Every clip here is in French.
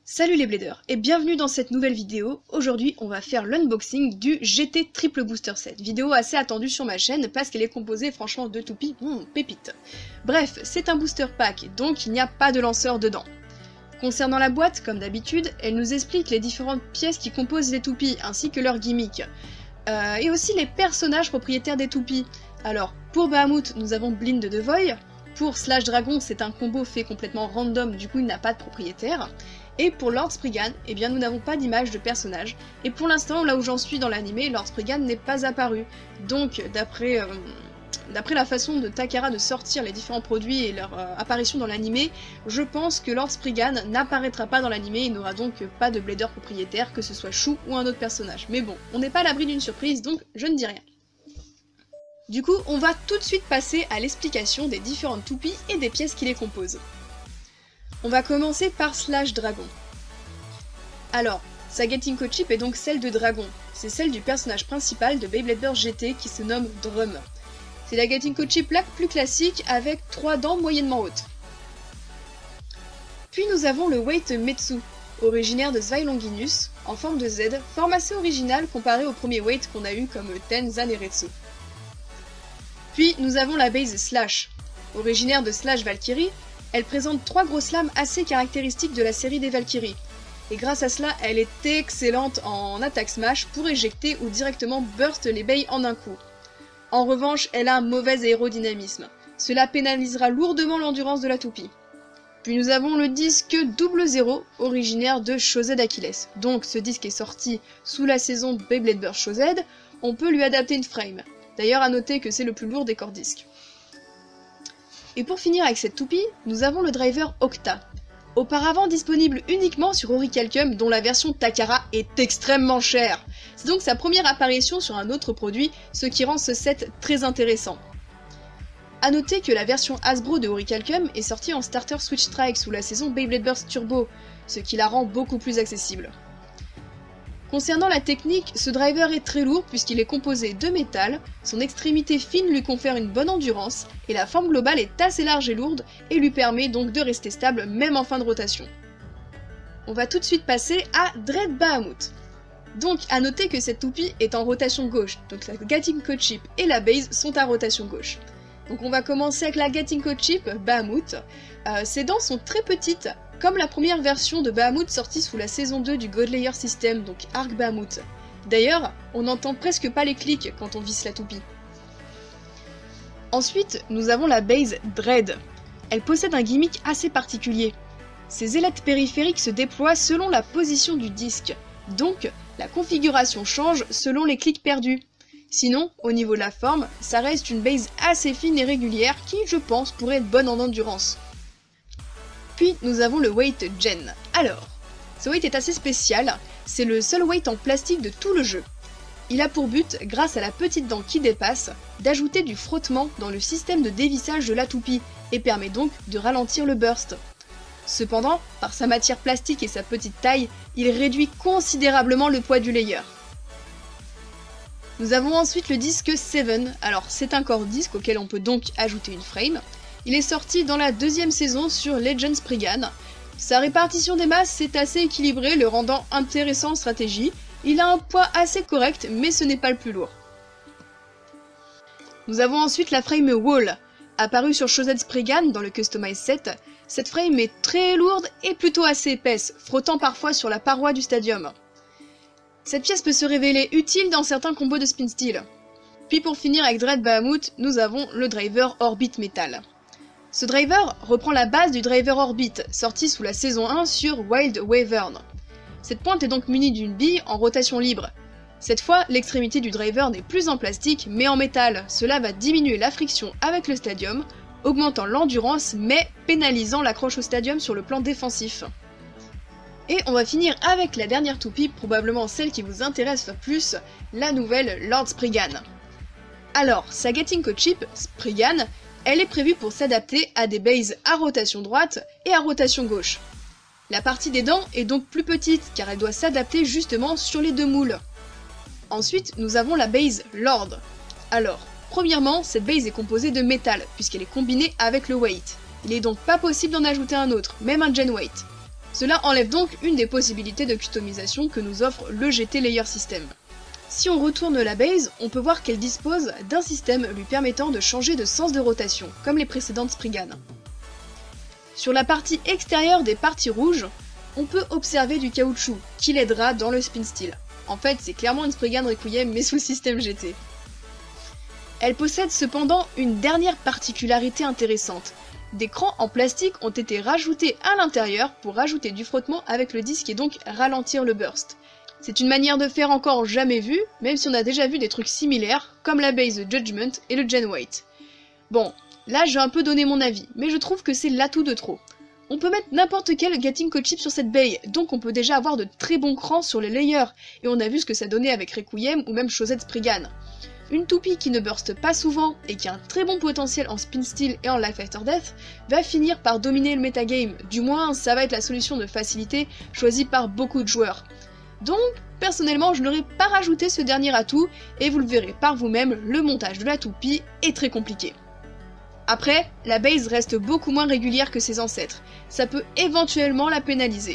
Salut les bladers et bienvenue dans cette nouvelle vidéo. Aujourd'hui on va faire l'unboxing du GT Triple Booster Set. Vidéo assez attendue sur ma chaîne parce qu'elle est composée franchement de toupies pépites. Bref, c'est un booster pack donc il n'y a pas de lanceur dedans. Concernant la boîte, comme d'habitude, elle nous explique les différentes pièces qui composent les toupies ainsi que leurs gimmicks. Et aussi les personnages propriétaires des toupies. Alors pour Bahamut nous avons Blind de Void. Pour Slash Dragon, c'est un combo fait complètement random, du coup il n'a pas de propriétaire. Et pour Lord Spriggan, eh bien nous n'avons pas d'image de personnage. Et pour l'instant, là où j'en suis dans l'animé, Lord Spriggan n'est pas apparu. Donc d'après la façon de Takara de sortir les différents produits et leur apparition dans l'animé, je pense que Lord Spriggan n'apparaîtra pas dans l'animé et n'aura donc pas de blader propriétaire, que ce soit Shu ou un autre personnage. Mais bon, on n'est pas à l'abri d'une surprise, donc je ne dis rien. Du coup, on va tout de suite passer à l'explication des différentes toupies et des pièces qui les composent. On va commencer par Slash Dragon. Alors, sa Gatinko Chip est donc celle de Dragon. C'est celle du personnage principal de Beyblade Burst GT qui se nomme Drum. C'est la Gatinko Chip la plus classique avec 3 dents moyennement hautes. Puis nous avons le Weight Metsu, originaire de Zweilonginus, en forme de Z, forme assez originale comparée au premier Weight qu'on a eu comme Ten Zaneretsu. Puis nous avons la base Slash. Originaire de Slash Valkyrie, elle présente 3 grosses lames assez caractéristiques de la série des Valkyries. Et grâce à cela, elle est excellente en attaque smash pour éjecter ou directement burst les bays en un coup. En revanche, elle a un mauvais aérodynamisme. Cela pénalisera lourdement l'endurance de la toupie. Puis nous avons le disque Double Zero, originaire de Shozed Achilles. Donc ce disque est sorti sous la saison Beyblade Burst Shozed, on peut lui adapter une frame. D'ailleurs à noter que c'est le plus lourd des corps disques. Et pour finir avec cette toupie, nous avons le driver Octa. Auparavant disponible uniquement sur Orichalcum dont la version Takara est extrêmement chère. C'est donc sa première apparition sur un autre produit, ce qui rend ce set très intéressant. A noter que la version Hasbro de Orichalcum est sortie en Starter Switch Strike sous la saison Beyblade Burst Turbo, ce qui la rend beaucoup plus accessible. Concernant la technique, ce driver est très lourd puisqu'il est composé de métal, son extrémité fine lui confère une bonne endurance, et la forme globale est assez large et lourde, et lui permet donc de rester stable même en fin de rotation. On va tout de suite passer à Dread Bahamut. Donc à noter que cette toupie est en rotation gauche, donc la Gatinko Chip et la base sont à rotation gauche. Donc on va commencer avec la Gatinko Chip Bahamut. Ses dents sont très petites, comme la première version de Bahamut sortie sous la saison 2 du Godlayer System, donc Arc Bahamut. D'ailleurs, on n'entend presque pas les clics quand on visse la toupie. Ensuite, nous avons la base Dread. Elle possède un gimmick assez particulier. Ses ailettes périphériques se déploient selon la position du disque, donc la configuration change selon les clics perdus. Sinon, au niveau de la forme, ça reste une base assez fine et régulière qui, je pense, pourrait être bonne en endurance. Puis nous avons le Weight Gen. Alors, ce weight est assez spécial, c'est le seul weight en plastique de tout le jeu. Il a pour but, grâce à la petite dent qui dépasse, d'ajouter du frottement dans le système de dévissage de la toupie, et permet donc de ralentir le burst. Cependant, par sa matière plastique et sa petite taille, il réduit considérablement le poids du layer. Nous avons ensuite le disque 7, alors c'est un corps disque auquel on peut donc ajouter une frame. Il est sorti dans la deuxième saison sur Legend Spriggan. Sa répartition des masses est assez équilibrée, le rendant intéressant en stratégie. Il a un poids assez correct, mais ce n'est pas le plus lourd. Nous avons ensuite la frame Wall. Apparue sur Shozed Spriggan dans le Customize set, cette frame est très lourde et plutôt assez épaisse, frottant parfois sur la paroi du stadium. Cette pièce peut se révéler utile dans certains combos de spin steel. Puis pour finir avec Dread Bahamut, nous avons le driver Orbit Metal. Ce driver reprend la base du driver Orbit, sorti sous la saison 1 sur Wild Wyvern. Cette pointe est donc munie d'une bille en rotation libre. Cette fois, l'extrémité du driver n'est plus en plastique mais en métal. Cela va diminuer la friction avec le stadium, augmentant l'endurance mais pénalisant l'accroche au stadium sur le plan défensif. Et on va finir avec la dernière toupie, probablement celle qui vous intéresse le plus, la nouvelle Lord Spriggan. Alors, sa Gatinko Chip, Spriggan, elle est prévue pour s'adapter à des bases à rotation droite et à rotation gauche. La partie des dents est donc plus petite car elle doit s'adapter justement sur les deux moules. Ensuite, nous avons la base Lord. Alors, premièrement, cette base est composée de métal puisqu'elle est combinée avec le weight. Il est donc pas possible d'en ajouter un autre, même un gen weight. Cela enlève donc une des possibilités de customisation que nous offre le GT Layer System. Si on retourne la base, on peut voir qu'elle dispose d'un système lui permettant de changer de sens de rotation, comme les précédentes Spriggan. Sur la partie extérieure des parties rouges, on peut observer du caoutchouc, qui l'aidera dans le spin steel. En fait, c'est clairement une Spriggan Requiem, mais sous le système GT. Elle possède cependant une dernière particularité intéressante. Des crans en plastique ont été rajoutés à l'intérieur pour rajouter du frottement avec le disque et donc ralentir le burst. C'est une manière de faire encore jamais vue, même si on a déjà vu des trucs similaires, comme la base Judgment et le Gen Weight. Bon, là je vais un peu donner mon avis, mais je trouve que c'est l'atout de trop. On peut mettre n'importe quel Gating Code Chip sur cette baie, donc on peut déjà avoir de très bons crans sur les layers, et on a vu ce que ça donnait avec Requiem ou même Chaussette Spriggan. Une toupie qui ne burste pas souvent et qui a un très bon potentiel en spin steel et en life after death va finir par dominer le metagame, du moins ça va être la solution de facilité choisie par beaucoup de joueurs. Donc personnellement je n'aurais pas rajouté ce dernier atout et vous le verrez par vous-même, le montage de la toupie est très compliqué. Après, la base reste beaucoup moins régulière que ses ancêtres, ça peut éventuellement la pénaliser.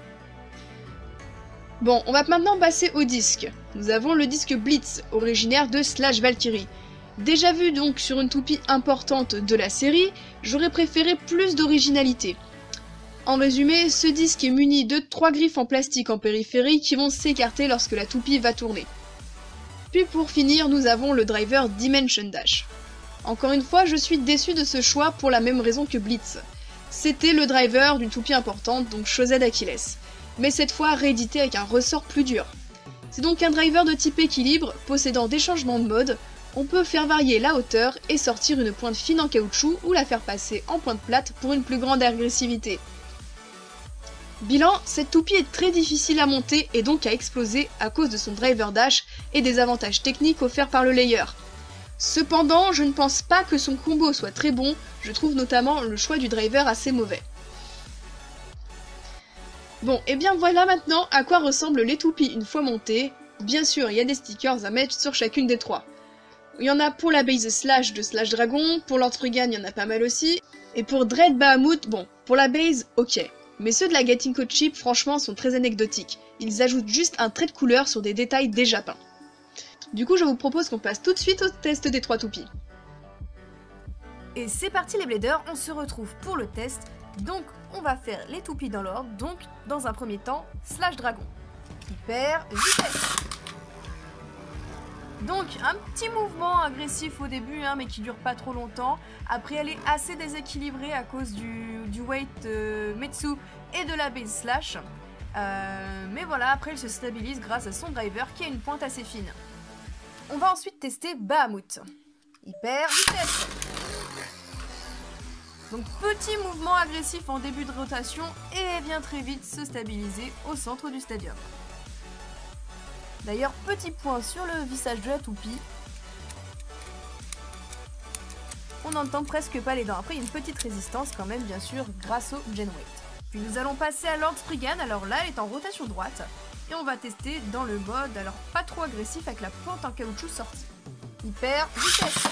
Bon, on va maintenant passer au disque. Nous avons le disque Blitz, originaire de Slash Valkyrie. Déjà vu donc sur une toupie importante de la série, j'aurais préféré plus d'originalité. En résumé, ce disque est muni de 3 griffes en plastique en périphérie qui vont s'écarter lorsque la toupie va tourner. Puis pour finir, nous avons le driver Dimension Dash. Encore une fois, je suis déçu de ce choix pour la même raison que Blitz. C'était le driver d'une toupie importante, donc Chaussette d'Achilles, mais cette fois réédité avec un ressort plus dur. C'est donc un driver de type équilibre, possédant des changements de mode, on peut faire varier la hauteur et sortir une pointe fine en caoutchouc ou la faire passer en pointe plate pour une plus grande agressivité. Bilan, cette toupie est très difficile à monter et donc à exploser à cause de son driver dash et des avantages techniques offerts par le layer. Cependant, je ne pense pas que son combo soit très bon, je trouve notamment le choix du driver assez mauvais. Bon, et bien voilà maintenant à quoi ressemblent les toupies une fois montées. Bien sûr, il y a des stickers à mettre sur chacune des trois. Il y en a pour la base Slash de Slash Dragon, pour Lord Spriggan il y en a pas mal aussi, et pour Dread Bahamut, bon, pour la base, ok. Mais ceux de la Gating Code Chip, franchement, sont très anecdotiques. Ils ajoutent juste un trait de couleur sur des détails déjà peints. Du coup, je vous propose qu'on passe tout de suite au test des trois toupies. Et c'est parti les bladers, on se retrouve pour le test. Donc on va faire les toupies dans l'ordre, donc dans un premier temps, Slash Dragon. Hyper vitesse. Donc un petit mouvement agressif au début, hein, mais qui dure pas trop longtemps. Après elle est assez déséquilibrée à cause du weight Metsu et de la base Slash. Mais voilà, après elle se stabilise grâce à son driver qui a une pointe assez fine. On va ensuite tester Bahamut. Hyper vitesse. Donc petit mouvement agressif en début de rotation et elle vient très vite se stabiliser au centre du stadium. D'ailleurs, petit point sur le vissage de la toupie. On n'entend presque pas les dents. Après, il y a une petite résistance quand même, bien sûr, grâce au Gen Weight. Puis nous allons passer à Lord Spriggan. Alors là, elle est en rotation droite. Et on va tester dans le mode, alors pas trop agressif, avec la pointe en caoutchouc sortie. Hyper vitesse.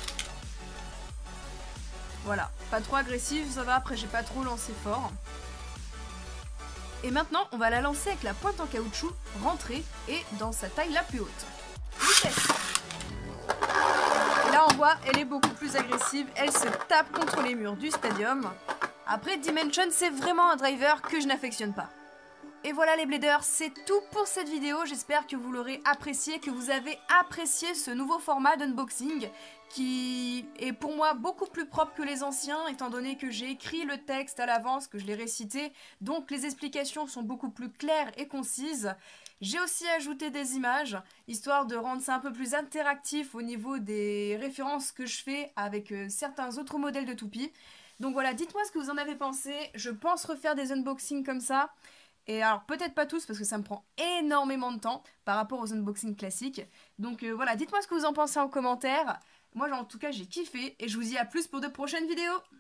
Voilà, pas trop agressif, ça va, après j'ai pas trop lancé fort. Et maintenant, on va la lancer avec la pointe en caoutchouc rentrée et dans sa taille la plus haute. Vitesse. Et là on voit, elle est beaucoup plus agressive, elle se tape contre les murs du stadium. Après, Dimension, c'est vraiment un driver que je n'affectionne pas. Et voilà les bladers, c'est tout pour cette vidéo, j'espère que vous l'aurez apprécié, que vous avez apprécié ce nouveau format d'unboxing qui est pour moi beaucoup plus propre que les anciens étant donné que j'ai écrit le texte à l'avance, que je l'ai récité, donc les explications sont beaucoup plus claires et concises. J'ai aussi ajouté des images, histoire de rendre ça un peu plus interactif au niveau des références que je fais avec certains autres modèles de toupies. Donc voilà, dites-moi ce que vous en avez pensé, je pense refaire des unboxings comme ça. Et alors peut-être pas tous parce que ça me prend énormément de temps par rapport aux unboxings classiques. Donc voilà, dites-moi ce que vous en pensez en commentaire. Moi en tout cas j'ai kiffé et je vous dis à plus pour de prochaines vidéos.